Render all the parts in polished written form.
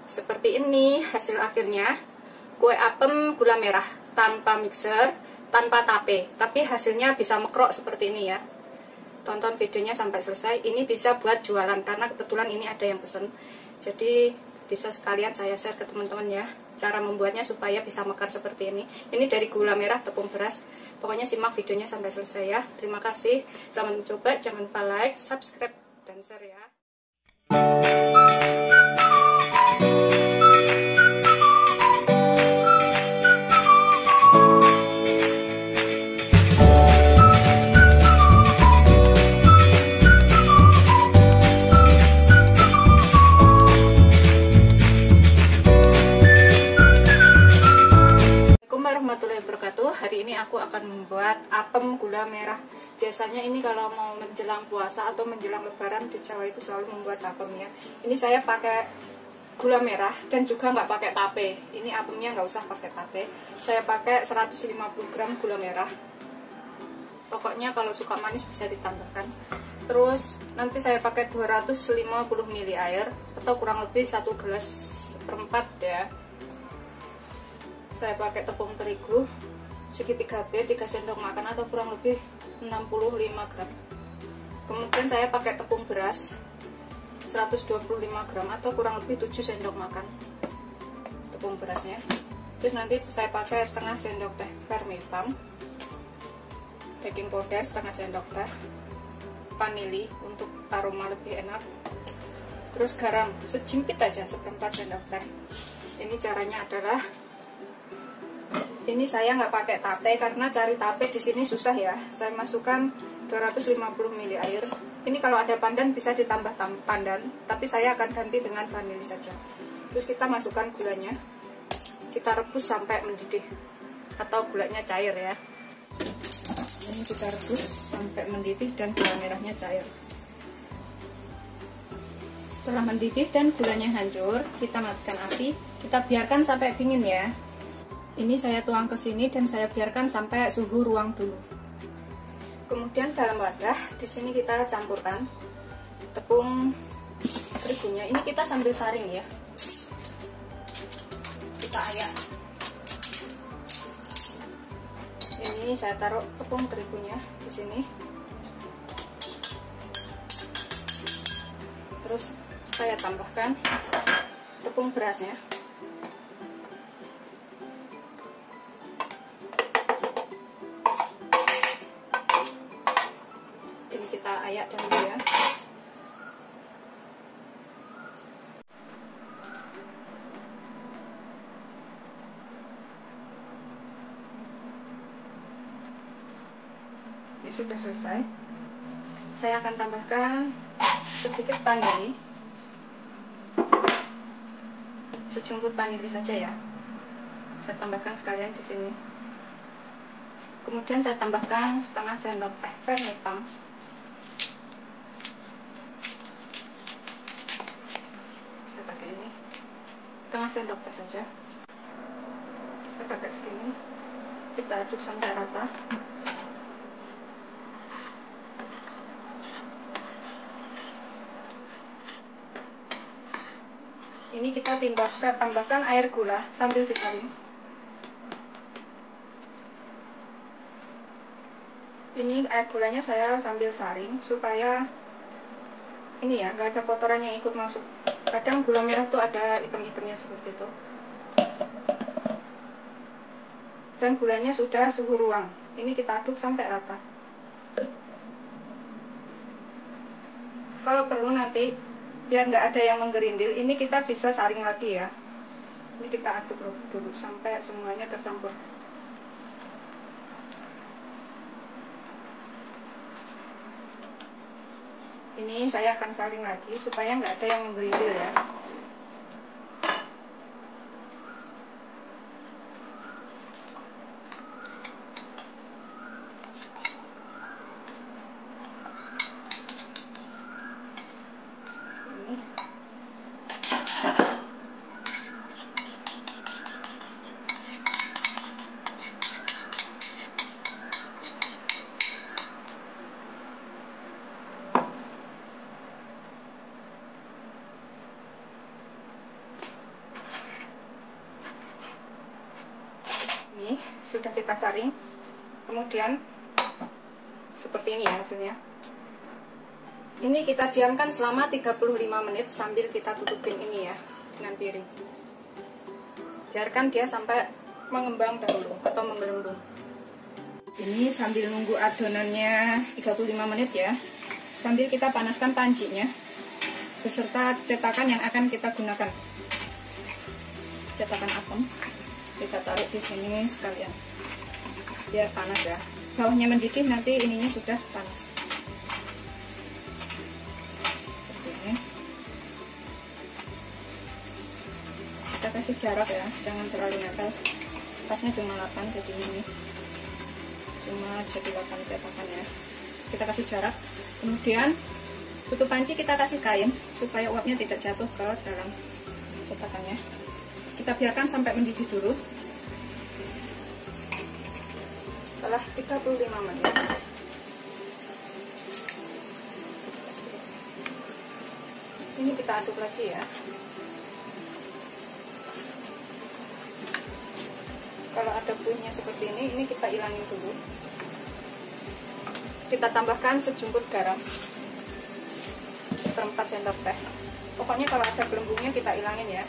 Seperti ini hasil akhirnya. Kue apem gula merah tanpa mixer, tanpa tape. Tapi hasilnya bisa mekrok seperti ini ya. Tonton videonya sampai selesai. Ini bisa buat jualan karena kebetulan ini ada yang pesen. Jadi bisa sekalian saya share ke teman-teman ya. Cara membuatnya supaya bisa mekar seperti ini. Ini dari gula merah, tepung beras. Pokoknya simak videonya sampai selesai ya. Terima kasih. Selamat mencoba. Jangan lupa like, subscribe, dan share ya. Warahmatullahi wabarakatuh. Hari ini aku akan membuat apem gula merah. Biasanya ini kalau mau menjelang puasa atau menjelang lebaran di Jawa itu selalu membuat apem ya. Ini saya pakai gula merah dan juga nggak pakai tape. Ini apemnya nggak usah pakai tape. Saya pakai 150 gram gula merah. Pokoknya kalau suka manis bisa ditambahkan. Terus nanti saya pakai 250 ml air atau kurang lebih 1 gelas seperempat ya. Saya pakai tepung terigu segitiga B 3 sendok makan atau kurang lebih 65 gram. Kemudian saya pakai tepung beras 125 gram atau kurang lebih 7 sendok makan tepung berasnya. Terus nanti saya pakai setengah sendok teh garam hitam, baking powder setengah sendok teh, vanili untuk aroma lebih enak, terus garam sejimpit aja seperempat sendok teh. Ini caranya adalah ini saya nggak pakai tape karena cari tape di sini susah ya. Saya masukkan 250 ml air. Ini kalau ada pandan bisa ditambah pandan, tapi saya akan ganti dengan vanili saja. Terus kita masukkan gulanya. Kita rebus sampai mendidih atau gulanya cair ya. Ini kita rebus sampai mendidih dan gula merahnya cair. Setelah mendidih dan gulanya hancur, kita matikan api. Kita biarkan sampai dingin ya. Ini saya tuang ke sini dan saya biarkan sampai suhu ruang dulu. Kemudian dalam wadah di sini kita campurkan tepung terigunya. Ini kita sambil saring ya. Kita ayak. Ini saya taruh tepung terigunya di sini. Terus saya tambahkan tepung berasnya. Ayak dulu ya. Ini sudah selesai. Saya akan tambahkan sedikit vanili, sejumput vanili saja ya. Saya tambahkan sekalian di sini. Kemudian saya tambahkan setengah sendok teh garam hitam. Setengah sendok teh saja. Saya pakai segini. Kita aduk sampai rata. Ini kita tambahkan air gula sambil disaring. Ini air gulanya saya sambil saring supaya ini ya nggak ada kotoran yang ikut masuk. Kadang gula merah tuh ada hitam-hitamnya seperti itu. Dan gulanya sudah suhu ruang. Ini kita aduk sampai rata. Kalau perlu nanti biar nggak ada yang menggerindil, ini kita bisa saring lagi ya. Ini kita aduk dulu sampai semuanya tercampur. Ini saya akan saring lagi supaya nggak ada yang menggerindil ya. sudah kita saring. Kemudian seperti ini ya hasilnya. Ini kita diamkan selama 35 menit sambil kita tutupin ini ya dengan piring. Biarkan dia sampai mengembang dahulu atau menggelembung. Ini sambil nunggu adonannya 35 menit ya. Sambil kita panaskan pancinya beserta cetakan yang akan kita gunakan. Cetakan apem kita taruh di sini sekalian biar panas ya. Bawahnya mendidih, nanti ininya sudah panas seperti ini. Kita kasih jarak ya, jangan terlalu nempel. Pasnya cuma 8, jadi ini cuma jadi 8 cetakan ya. Kita kasih jarak. Kemudian tutup panci kita kasih kain supaya uapnya tidak jatuh ke dalam cetakannya. Kita biarkan sampai mendidih dulu. Setelah 35 menit ini kita aduk lagi ya. Kalau ada buihnya seperti ini kita ilangin dulu. Kita tambahkan sejumput garam, 1/4 sendok teh. Pokoknya kalau ada gelembungnya kita ilangin ya.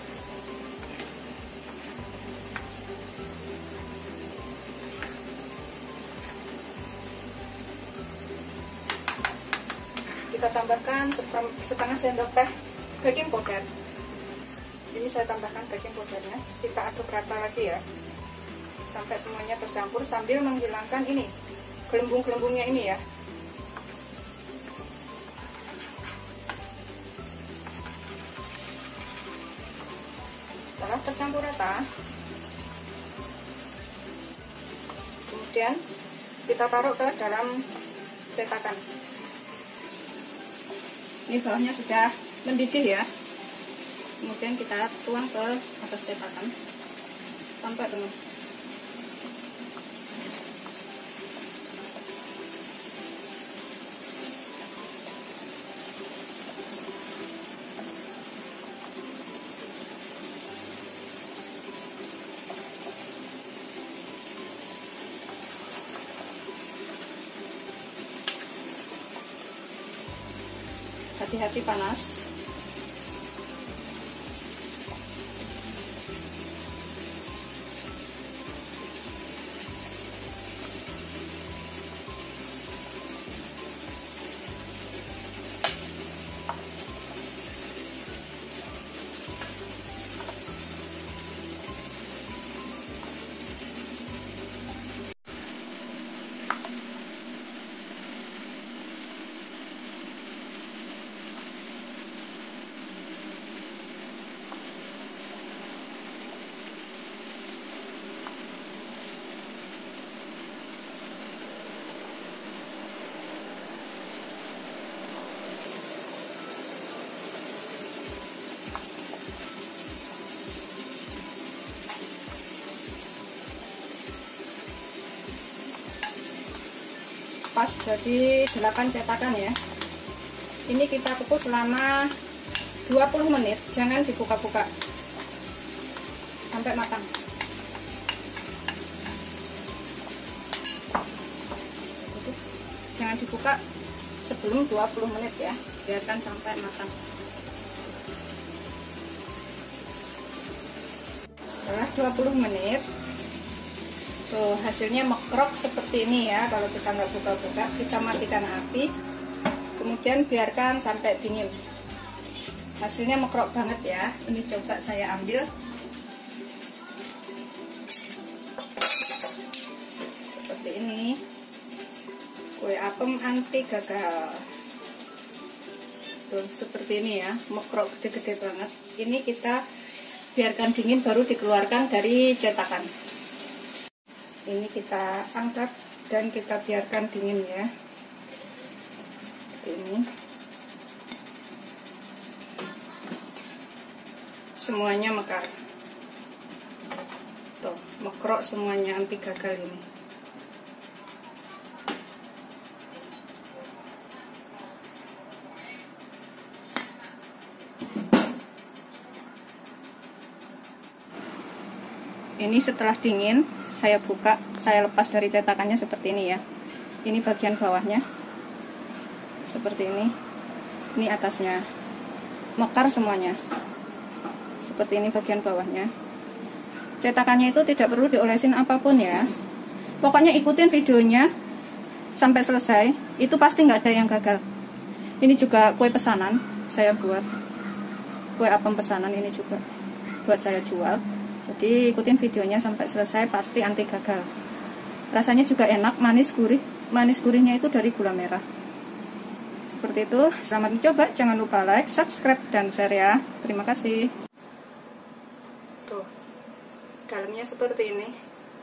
Kita tambahkan setengah sendok teh baking powder. Ini saya tambahkan baking powdernya. Kita aduk rata lagi ya, sampai semuanya tercampur sambil menghilangkan ini gelembung-gelembungnya ini ya. Setelah tercampur rata, kemudian kita taruh ke dalam cetakan. Ini bawahnya sudah mendidih ya. Kemudian kita tuang ke atas cetakan sampai penuh. Hati-hati panas. Pas jadi 8 cetakan ya. Ini kita kukus selama 20 menit, jangan dibuka-buka sampai matang. Jangan dibuka sebelum 20 menit ya, biarkan sampai matang. Setelah 20 menit tuh hasilnya mekrok seperti ini ya. Kalau kita nggak buka-buka, kita matikan api, kemudian biarkan sampai dingin. Hasilnya mekrok banget ya. Ini coba saya ambil seperti ini. Kue apem anti gagal. Tuh seperti ini ya, mekrok gede-gede banget. Ini kita biarkan dingin baru dikeluarkan dari cetakan. Ini kita angkat dan kita biarkan dingin ya, seperti ini. Semuanya mekar, tuh mekrok semuanya, anti gagal ini. Ini setelah dingin, saya buka, saya lepas dari cetakannya seperti ini ya. Ini bagian bawahnya. Seperti ini. Ini atasnya. Mekar semuanya. Seperti ini bagian bawahnya. Cetakannya itu tidak perlu diolesin apapun ya. Pokoknya ikutin videonya sampai selesai. Itu pasti nggak ada yang gagal. Ini juga kue pesanan saya buat. Kue apem pesanan ini juga buat saya jual. Jadi ikutin videonya sampai selesai, pasti anti gagal. Rasanya juga enak, manis gurih. Manis gurihnya itu dari gula merah. Seperti itu. Selamat mencoba. Jangan lupa like, subscribe, dan share ya. Terima kasih. Tuh, dalamnya seperti ini.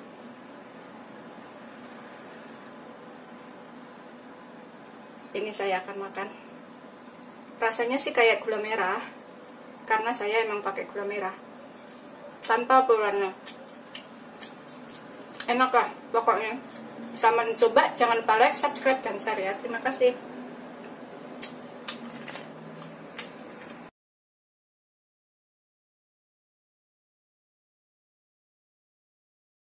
Ini saya akan makan. Rasanya sih kayak gula merah, karena saya emang pakai gula merah tanpa pewarna. Enak lah pokoknya. Selamat mencoba, jangan lupa like, subscribe, dan share ya. Terima kasih.